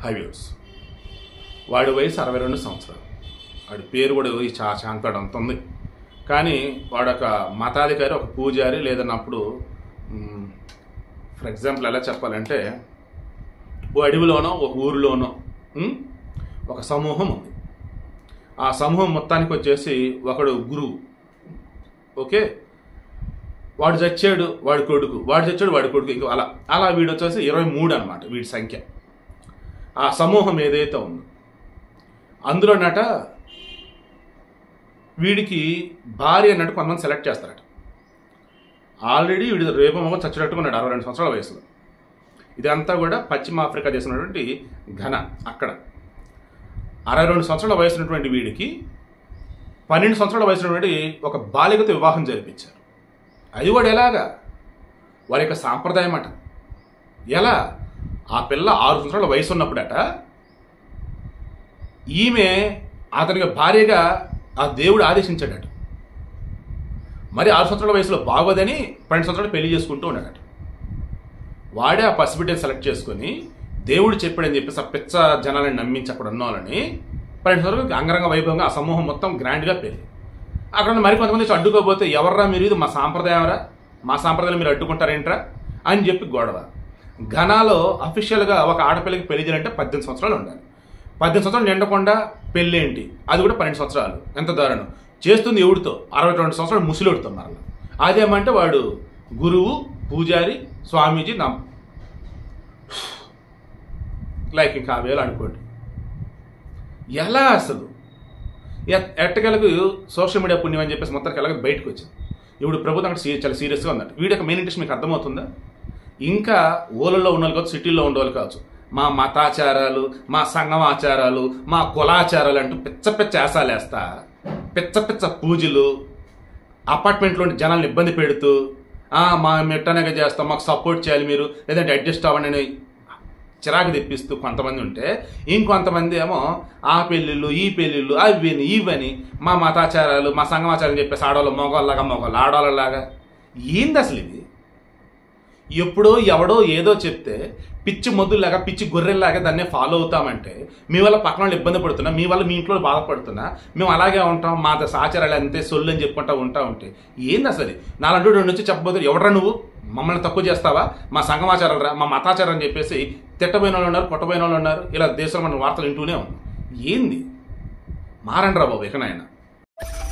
హైవ్యూస్. వాడి వయసు 62 సంవత్సరాలు. వాడి పేరు కూడా చాంతాడు అంత ఉంది. కానీ వాడొక మతాధికారి, ఒక పూజారి, లేదన్నప్పుడు ఫర్ ఎగ్జాంపుల్ ఎలా చెప్పాలంటే, ఓ అడవిలోనో ఒక ఊరిలోనో ఒక సమూహం ఉంది. ఆ సమూహం మొత్తానికి వచ్చేసి ఒకడు గురువు. ఓకే, వాడు చచ్చాడు వాడి కొడుకు, వాడు చచ్చాడు వాడి కొడుకు, ఇంకో అలా అలా వీడు వచ్చేసి 23 అనమాట వీడి సంఖ్య. ఆ సమూహం ఏదైతే ఉందో అందులోనట వీడికి భార్య అన్నట్టు కొంతమంది సెలెక్ట్ చేస్తారట. ఆల్రెడీ వీడి రేపు మొగ చచ్చినట్టుకున్నాడు 62 సంవత్సరాల వయసులో. ఇదంతా కూడా పశ్చిమ ఆఫ్రికా దేశం ఉన్నటువంటి ఘనా. అక్కడ 62 సంవత్సరాల వయసు ఉన్నటువంటి వీడికి 12 సంవత్సరాల వయసు ఉన్నటువంటి ఒక బాలికతో వివాహం జరిపించారు. అది కూడా ఎలాగా? వారి యొక్క సాంప్రదాయం అట. ఎలా? ఆ పిల్ల 6 సంవత్సరాల వయసు ఉన్నప్పుడట ఈమె అతనికి భార్యగా ఆ దేవుడు ఆదేశించాడట. మరి 6 సంవత్సరాల వయసులో బాగోదని 12 సంవత్సరాలు పెళ్లి చేసుకుంటూ ఉన్నాడట. వాడే ఆ పసిబిడ్డని సెలెక్ట్ చేసుకుని దేవుడు చెప్పాడని చెప్పేసి ఆ పిచ్చ జనాలని నమ్మించి అక్కడ ఉన్న వాళ్ళని 12 సంవత్సరాలు అంగరంగ వైభవంగా ఆ సమూహం మొత్తం గ్రాండ్గా పెళ్ళి. అక్కడ మరి కొంతమంది అడ్డుకోపోతే, ఎవర్రా మీరు, ఇది మా సాంప్రదాయంరా, మా సాంప్రదాయాలు మీరు అడ్డుకుంటారేంట్రా అని చెప్పి గొడవ. ఘనాలో అఫీషియల్గా ఒక ఆడపిల్లకి పెళ్లి చేయాలంటే 18 సంవత్సరాలు ఉండాలి. 18 సంవత్సరాలు నిండకుండా పెళ్ళి ఏంటి, అది కూడా 12 సంవత్సరాలు. ఎంత దారుణం. చేస్తుంది ఎవడితో? 62 సంవత్సరాలు ముసలిడితో. మరలా అదేమంటే వాడు గురువు, పూజారి, స్వామీజీ లైక్ ఇంకా వేలు అనుకోండి. ఎలా అసలు ఎట్టగలకు సోషల్ మీడియా పుణ్యం అని చెప్పేసి మొత్తానికి ఎలాగ బయటకు వచ్చింది. ఇప్పుడు ప్రభుత్వం అక్కడ చాలా సీరియస్గా ఉందంట. వీడి యొక్క మెయిన్ ఇంట్రెస్ట్ మీకు అర్థమవుతుందా? ఇంకా ఊళ్ళల్లో ఉన్న వాళ్ళు కావచ్చు, సిటీల్లో ఉండేవాళ్ళు కావచ్చు, మా మతాచారాలు, మా సంఘం ఆచారాలు, మా కులాచారాలు అంటూ పిచ్చ పిచ్చ వేసాలు వేస్తా, పిచ్చ పిచ్చ పూజలు, అపార్ట్మెంట్లోని జనాలను ఇబ్బంది పెడుతూ, మా మెట్టనగా చేస్తాం, మాకు సపోర్ట్ చేయాలి మీరు, లేదంటే అడ్జస్ట్ అవ్వండి అని చిరాకు తెప్పిస్తూ కొంతమంది ఉంటే, ఇంకొంతమంది ఏమో ఆ పెళ్ళిళ్ళు, ఈ పెళ్ళిళ్ళు, అవిని ఇవని, మా మతాచారాలు, మా సంఘమాచారాలు చెప్పేసి ఆడవాళ్ళు మగవాళ్ళలాగా, మగవాళ్ళు ఆడవాళ్ళలాగా. ఏంది అసలు ఇది? ఎప్పుడో ఎవడో ఏదో చెప్తే పిచ్చి మొద్దులాగా, పిచ్చి గొర్రెల్లాగా దాన్నే ఫాలో అవుతామంటే, మీ వల్ల పక్కన వాళ్ళు ఇబ్బంది పడుతున్నా, మీ వల్ల మీ ఇంట్లో బాధపడుతున్నా, మేము అలాగే ఉంటాం, మా ఆచారాలు అంతే సొల్లు అని చెప్పుకుంటా ఉంటే ఏంది అసలు? నాలంటూ రెండు నుంచి చెప్పబోతే, ఎవడరా నువ్వు, మమ్మల్ని తక్కువ చేస్తావా, మా సంఘమాచారాలు రా, మా మతాచారం అని చెప్పేసి తిట్టబోయిన వాళ్ళు ఉన్నారు, కొట్టబోయిన వాళ్ళు ఉన్నారు. ఇలా దేశంలో మనం వార్తలు వింటూనే ఉన్నాం. ఏంది? మారండి రా బాబు ఇకనైనా.